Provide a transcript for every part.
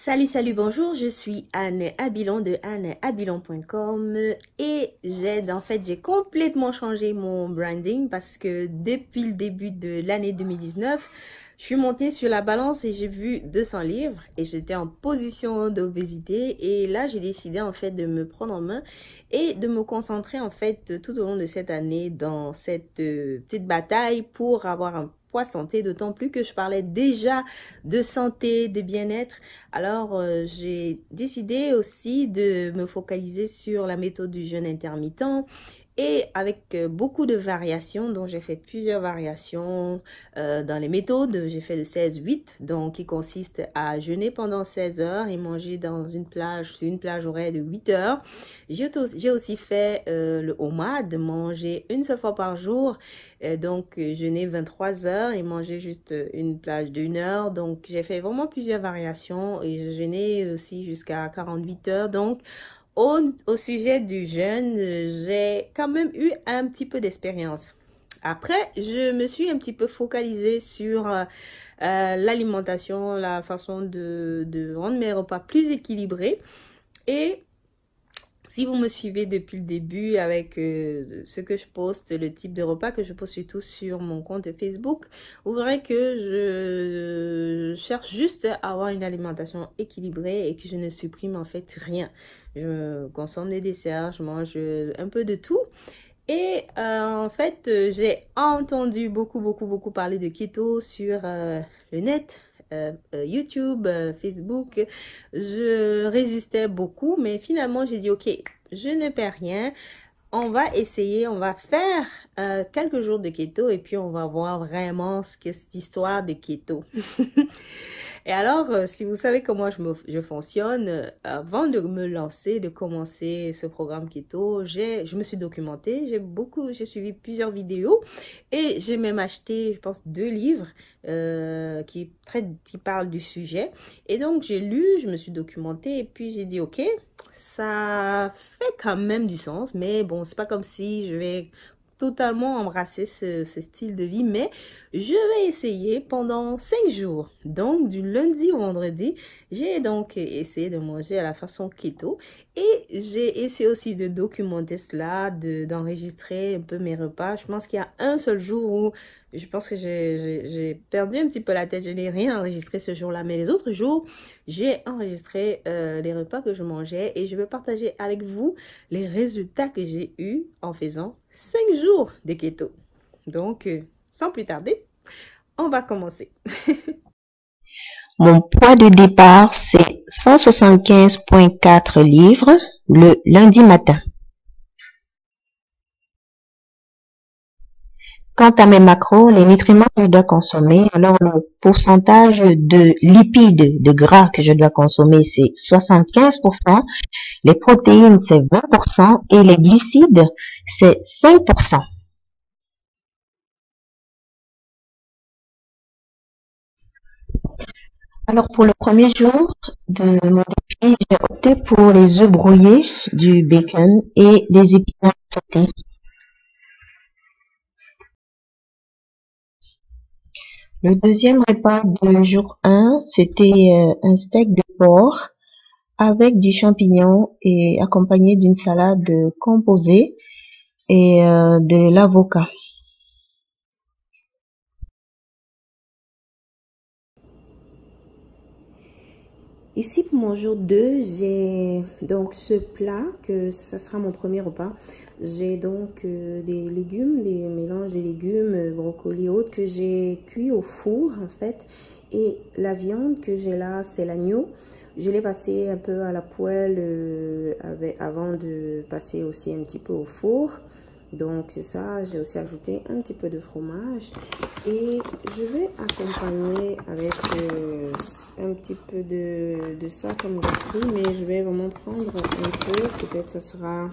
Salut, bonjour, je suis Anne Abilon de anneabilon.com et j'ai complètement changé mon branding parce que depuis le début de l'année 2019, je suis montée sur la balance et j'ai vu 200 livres et j'étais en position d'obésité et là j'ai décidé en fait de me prendre en main et de me concentrer en fait tout au long de cette année dans cette petite bataille pour avoir un poids santé, d'autant plus que je parlais déjà de santé, de bien-être. Alors, j'ai décidé aussi de me focaliser sur la méthode du jeûne intermittent et avec beaucoup de variations. Donc, j'ai fait plusieurs variations dans les méthodes. J'ai fait le 16-8, donc qui consiste à jeûner pendant 16 heures et manger sur une plage horaire de 8 heures. J'ai aussi fait le OMAD, manger une seule fois par jour. Donc, jeûner 23 heures et manger juste une plage d'1 heure. Donc, j'ai fait vraiment plusieurs variations et je jeûnais aussi jusqu'à 48 heures. Donc, au sujet du jeûne, j'ai quand même eu un petit peu d'expérience. Après, je me suis un petit peu focalisée sur l'alimentation, la façon de rendre mes repas plus équilibrés. Et si vous me suivez depuis le début avec ce que je poste, le type de repas que je poste surtout sur mon compte Facebook, vous verrez que je cherche juste à avoir une alimentation équilibrée et que je ne supprime en fait rien. Je consomme des desserts, je mange un peu de tout. Et en fait, j'ai entendu beaucoup parler de keto sur le net, YouTube, Facebook. Je résistais beaucoup, mais finalement, j'ai dit, ok, je ne perds rien. On va essayer, on va faire quelques jours de keto et puis on va voir vraiment ce qu'est cette histoire de keto. Et alors, si vous savez comment je fonctionne, avant de me lancer, de commencer ce programme keto, je me suis documentée, j'ai suivi plusieurs vidéos et j'ai même acheté, je pense, 2 livres qui parlent du sujet. Et donc, j'ai lu, je me suis documentée et puis j'ai dit, ok, ça fait quand même du sens, mais bon, c'est pas comme si je vais totalement embrasser ce style de vie, mais je vais essayer pendant 5 jours. Donc, du lundi au vendredi, j'ai donc essayé de manger à la façon keto et j'ai essayé aussi de documenter cela, d'enregistrer un peu mes repas. Je pense qu'il y a un seul jour où je pense que j'ai perdu un petit peu la tête. Je n'ai rien enregistré ce jour-là, mais les autres jours, j'ai enregistré les repas que je mangeais et je vais partager avec vous les résultats que j'ai eus en faisant 5 jours de keto. Donc, sans plus tarder, on va commencer. Mon poids de départ, c'est 175,4 livres le lundi matin. Quant à mes macros, les nutriments que je dois consommer, alors le pourcentage de lipides, de gras que je dois consommer, c'est 75%, les protéines, c'est 20% et les glucides, c'est 5%. Alors pour le premier jour de mon défi, j'ai opté pour les œufs brouillés, du bacon et des épinards sautés. Le deuxième repas de jour 1, c'était un steak de porc avec du champignon et accompagné d'une salade composée et de l'avocat. Ici pour mon jour 2, j'ai donc ce plat que ça sera mon premier repas. J'ai donc des légumes, des mélanges de légumes, brocolis et autres que j'ai cuit au four en fait. Et la viande que j'ai là, c'est l'agneau. Je l'ai passé un peu à la poêle avant de passer aussi un petit peu au four. Donc c'est ça, j'ai aussi ajouté un petit peu de fromage et je vais accompagner avec un petit peu de ça comme gâteau, mais je vais vraiment prendre un peu, peut-être ça sera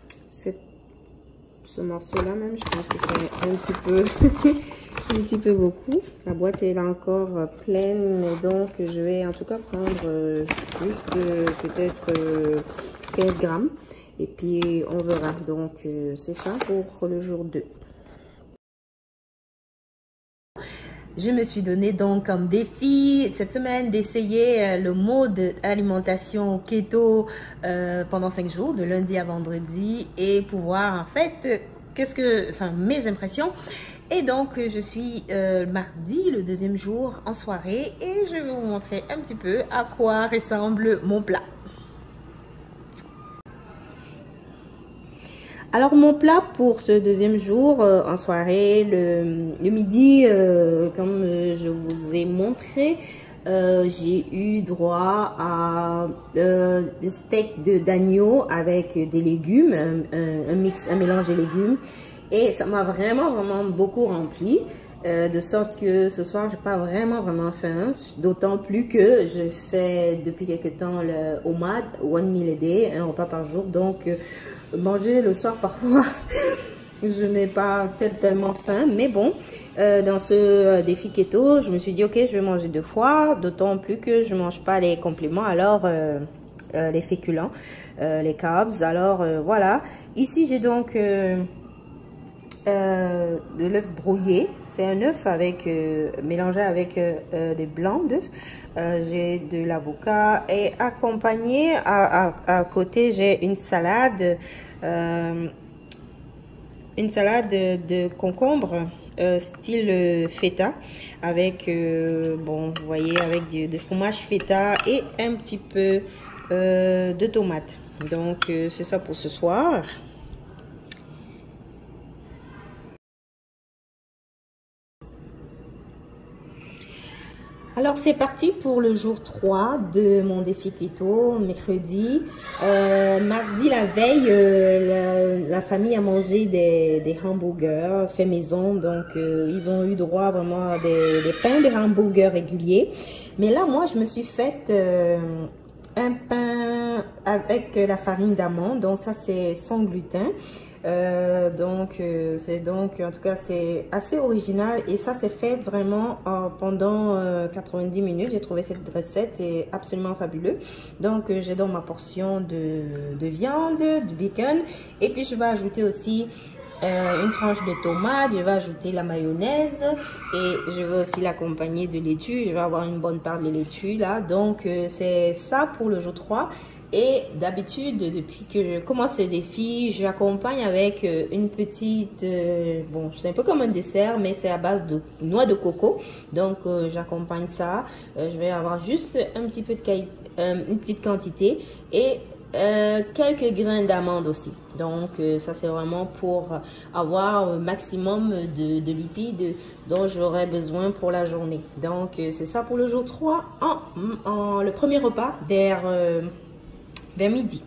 ce morceau-là même, je pense que c'est un petit peu, un petit peu beaucoup. La boîte est là encore pleine, donc je vais en tout cas prendre juste peut-être 15 grammes. Et puis, on verra. Donc, c'est ça pour le jour 2. Je me suis donné donc comme défi cette semaine d'essayer le mode alimentation keto pendant 5 jours, de lundi à vendredi, et pour voir en fait mes impressions. Et donc je suis mardi, le deuxième jour en soirée, et je vais vous montrer un petit peu à quoi ressemble mon plat. Alors mon plat pour ce deuxième jour en soirée, le midi, comme je vous ai montré, j'ai eu droit à des steaks d'agneau avec des légumes, un mélange de légumes, et ça m'a vraiment beaucoup rempli. De sorte que ce soir, j'ai pas vraiment faim, d'autant plus que je fais depuis quelque temps le OMAD, One Meal a Day, un repas par jour, donc manger le soir parfois, je n'ai pas tellement faim, mais bon, dans ce défi keto, je me suis dit ok, je vais manger 2 fois, d'autant plus que je mange pas les compléments, alors les féculents, les carbs, alors voilà. Ici j'ai donc de l'œuf brouillé, c'est un œuf avec mélangé avec des blancs d'œufs. J'ai de l'avocat et accompagné à côté j'ai une salade de concombre style feta avec bon, vous voyez, avec de fromage feta et un petit peu de tomates. Donc c'est ça pour ce soir. Alors c'est parti pour le jour 3 de mon défi keto, mercredi. Mardi la veille, la famille a mangé des hamburgers fait maison, donc ils ont eu droit vraiment à des pains de hamburgers réguliers. Mais là moi je me suis fait un pain avec la farine d'amande, donc ça c'est sans gluten. C'est donc en tout cas c'est assez original, et ça c'est fait vraiment pendant 90 minutes. J'ai trouvé cette recette est absolument fabuleux. Donc j'ai donc ma portion de viande, du bacon, et puis je vais ajouter aussi une tranche de tomate, je vais ajouter la mayonnaise, et je vais aussi l'accompagner de laitue. Je vais avoir une bonne part de laitue là. Donc c'est ça pour le jour 3. Et d'habitude, depuis que je commence ce défi, j'accompagne avec une petite, bon, c'est un peu comme un dessert, mais c'est à base de noix de coco. Donc, j'accompagne ça. Je vais avoir juste un petit peu une petite quantité, et quelques grains d'amandes aussi. Donc, ça c'est vraiment pour avoir un maximum de lipides dont j'aurai besoin pour la journée. Donc, c'est ça pour le jour 3 le premier repas vers midi.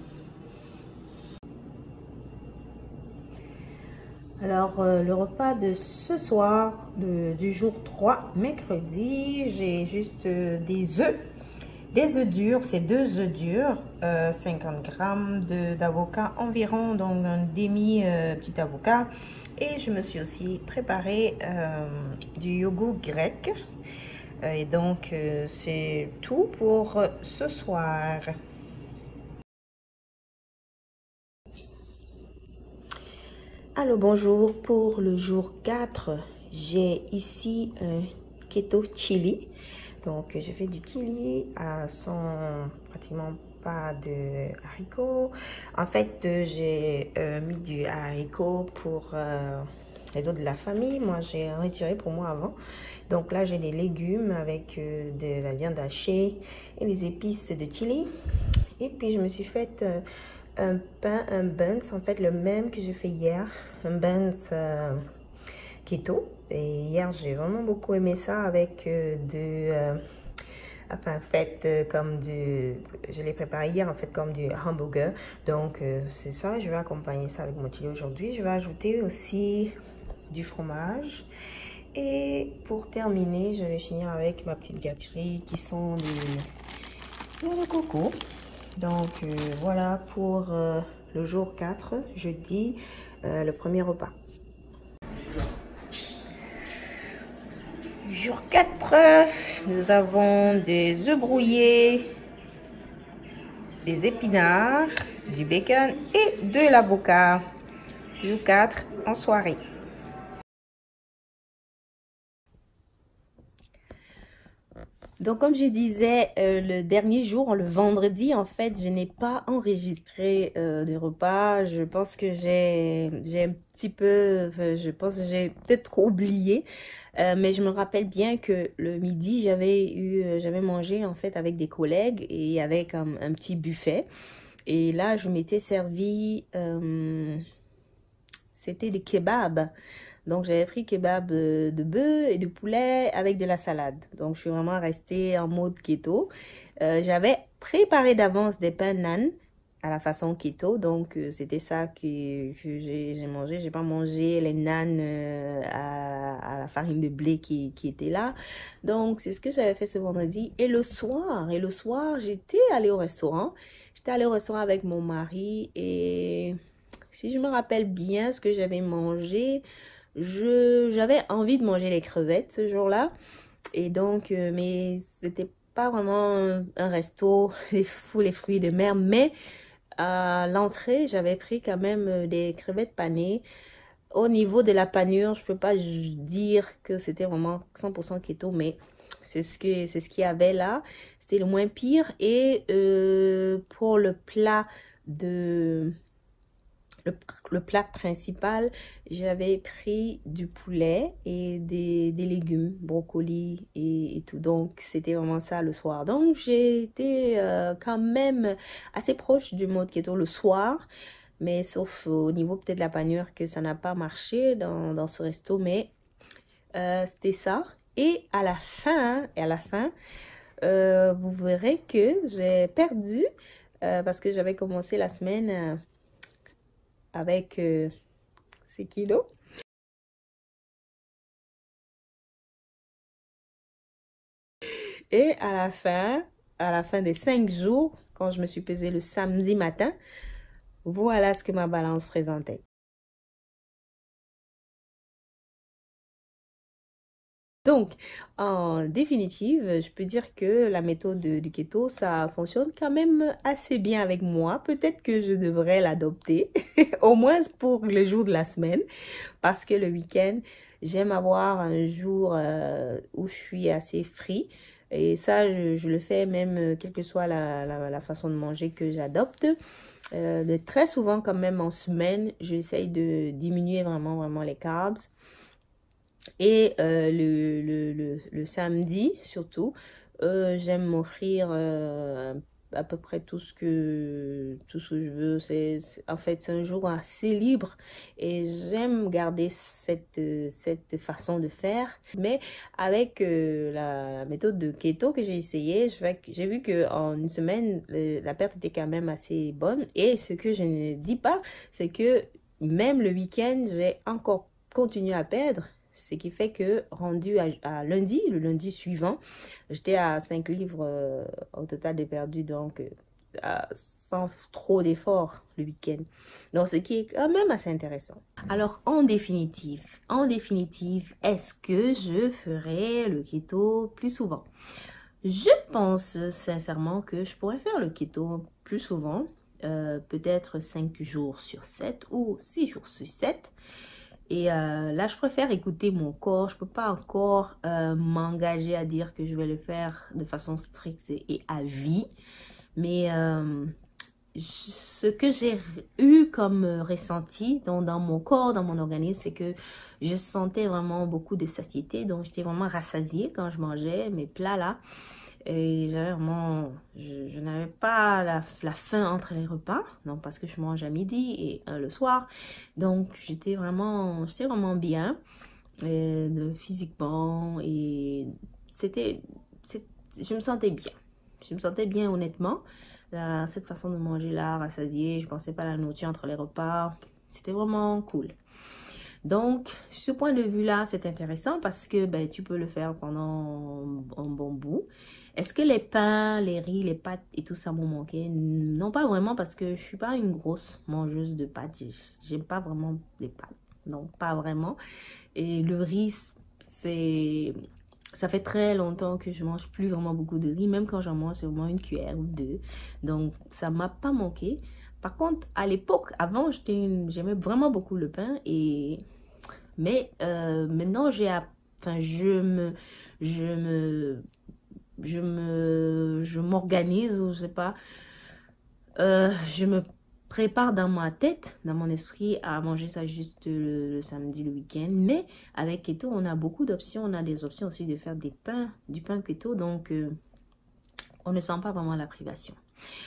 Alors, le repas de ce soir, du jour 3, mercredi, j'ai juste des œufs durs, c'est 2 œufs durs, 50 grammes d'avocat environ, donc un demi petit avocat. Et je me suis aussi préparé du yogourt grec. Et donc, c'est tout pour ce soir. Alors bonjour, pour le jour 4, j'ai ici un keto chili. Donc je fais du chili sans pratiquement pas de haricots. En fait, j'ai mis du haricot pour les autres de la famille. Moi, j'ai retiré pour moi avant. Donc là, j'ai des légumes avec de la viande hachée et les épices de chili. Et puis je me suis fait un buns, en fait le même que j'ai fait hier, un buns keto. Et hier j'ai vraiment beaucoup aimé ça avec je l'ai préparé hier en fait comme du hamburger. Donc c'est ça, je vais accompagner ça avec mon chili aujourd'hui. Je vais ajouter aussi du fromage, et pour terminer je vais finir avec ma petite gâterie qui sont des noix de coco. Donc voilà pour le jour 4, jeudi, le premier repas. Jour 4, nous avons des œufs brouillés, des épinards, du bacon et de l'avocat. Jour 4 en soirée. Donc, comme je disais, le dernier jour, le vendredi, en fait, je n'ai pas enregistré de repas. Je pense que j'ai un petit peu, enfin, je pense que j'ai peut-être oublié. Mais je me rappelle bien que le midi, j'avais mangé en fait avec des collègues et avec un petit buffet. Et là, je m'étais servi, c'était des kebabs. Donc, j'avais pris kebab de bœuf et de poulet avec de la salade. Donc, je suis vraiment restée en mode keto. J'avais préparé d'avance des pains nan à la façon keto. Donc, c'était ça que j'ai mangé. J'ai pas mangé les nan à la farine de blé qui était là. Donc, c'est ce que j'avais fait ce vendredi. Et le soir, j'étais allée au restaurant. J'étais allée au restaurant avec mon mari et si je me rappelle bien ce que j'avais mangé, j'avais envie de manger les crevettes ce jour-là. Et donc, mais c'était pas vraiment un resto, les fruits de mer. Mais à l'entrée, j'avais pris quand même des crevettes panées. Au niveau de la panure, je peux pas dire que c'était vraiment 100% keto, mais c'est ce qu'il y avait là. C'était le moins pire. Et pour le plat de le plat principal, j'avais pris du poulet et des légumes, brocolis et tout. Donc, c'était vraiment ça le soir. Donc, j'ai été quand même assez proche du mode keto le soir. Mais sauf au niveau peut-être de la panure que ça n'a pas marché dans ce resto. Mais c'était ça. Et à la fin, vous verrez que j'ai perdu parce que j'avais commencé la semaine avec 6 kilos. Et à la fin des 5 jours, quand je me suis pesée le samedi matin, voilà ce que ma balance présentait. Donc, en définitive, je peux dire que la méthode du keto, ça fonctionne quand même assez bien avec moi. Peut-être que je devrais l'adopter, au moins pour le jour de la semaine, parce que le week-end, j'aime avoir un jour où je suis assez free. Et ça, je le fais même, quelle que soit la façon de manger que j'adopte. Très souvent, quand même, en semaine, j'essaye de diminuer vraiment les carbs. Et le samedi, surtout, j'aime m'offrir à peu près tout ce que je veux. En fait, c'est un jour assez libre et j'aime garder cette façon de faire. Mais avec la méthode de keto que j'ai essayé, j'ai vu qu'en une semaine, la perte était quand même assez bonne. Et ce que je ne dis pas, c'est que même le week-end, j'ai encore continué à perdre. Ce qui fait que rendu à lundi, le lundi suivant, j'étais à 5 livres au total de perdu, donc sans trop d'efforts le week-end. Donc ce qui est quand même assez intéressant. Alors en définitive, est-ce que je ferai le keto plus souvent? Je pense sincèrement que je pourrais faire le keto plus souvent, peut-être 5 jours sur 7 ou 6 jours sur 7. Et là, je préfère écouter mon corps. Je peux pas encore m'engager à dire que je vais le faire de façon stricte et à vie. Mais ce que j'ai eu comme ressenti dans mon corps, dans mon organisme, c'est que je sentais vraiment beaucoup de satiété. Donc, j'étais vraiment rassasiée quand je mangeais mes plats là. Et j'avais vraiment, je n'avais pas la faim entre les repas, donc parce que je mange à midi et le soir. Donc j'étais vraiment bien physiquement et je me sentais bien. Je me sentais bien honnêtement. Cette façon de manger là, rassasiée, je pensais pas à la nourriture entre les repas. C'était vraiment cool. Donc, ce point de vue-là, c'est intéressant parce que ben, tu peux le faire pendant un bon bout. Est-ce que les pains, les riz, les pâtes et tout ça m'ont manqué? Non, pas vraiment parce que je suis pas une grosse mangeuse de pâtes. J'aime pas vraiment les pâtes. Non, pas vraiment. Et le riz, ça fait très longtemps que je mange plus vraiment beaucoup de riz. Même quand j'en mange, c'est vraiment une cuillère ou deux. Donc, ça m'a pas manqué. Par contre, à l'époque, avant, j'aimais vraiment beaucoup le pain. Mais maintenant, je me je m'organise ou je sais pas, je me prépare dans ma tête, dans mon esprit à manger ça juste le samedi, le week-end. Mais avec keto, on a beaucoup d'options. On a des options aussi de faire du pain keto. Donc, on ne sent pas vraiment la privation.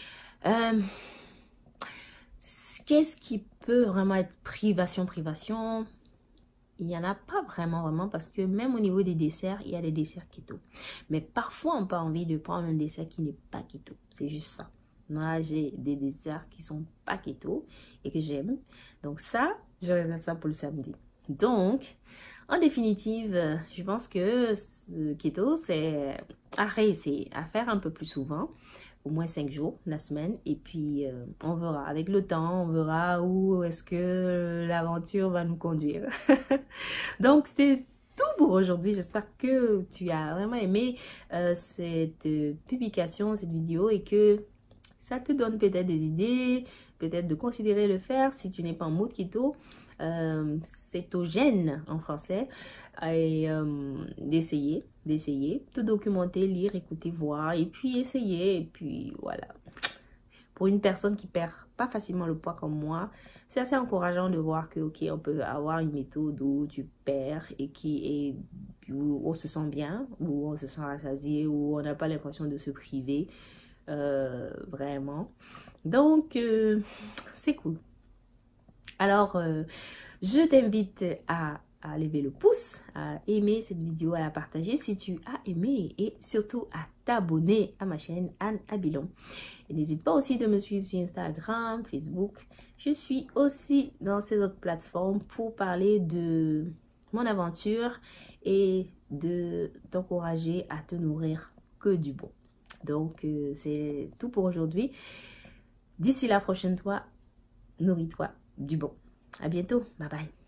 Qu'est-ce qui peut vraiment être privation? Il n'y en a pas vraiment parce que même au niveau des desserts, il y a des desserts keto. Mais parfois, on n'a pas envie de prendre un dessert qui n'est pas keto. C'est juste ça. Moi, j'ai des desserts qui sont pas keto et que j'aime. Donc ça, je réserve ça pour le samedi. Donc, en définitive, je pense que ce keto, c'est à réessayer, à faire un peu plus souvent. Au moins 5 jours, la semaine. Et puis, on verra. Avec le temps, on verra où est-ce que l'aventure va nous conduire. Donc, c'était tout pour aujourd'hui. J'espère que tu as vraiment aimé cette publication, cette vidéo et que ça te donne peut-être des idées, peut-être de considérer le faire si tu n'es pas en mode keto, cétogène en français, et d'essayer, te documenter, lire, écouter, voir, et puis essayer, et puis voilà. Pour une personne qui perd pas facilement le poids comme moi, c'est assez encourageant de voir que, ok, on peut avoir une méthode où tu perds et où on se sent bien, où on se sent rassasié, où on n'a pas l'impression de se priver. Vraiment. Donc, c'est cool. Alors, je t'invite à lever le pouce, à aimer cette vidéo, à la partager si tu as aimé et surtout à t'abonner à ma chaîne Anne Abilon. Et n'hésite pas aussi de me suivre sur Instagram, Facebook. Je suis aussi dans ces autres plateformes pour parler de mon aventure et de t'encourager à te nourrir que du bon. Donc, c'est tout pour aujourd'hui. D'ici la prochaine fois, nourris-toi du bon. À bientôt. Bye bye.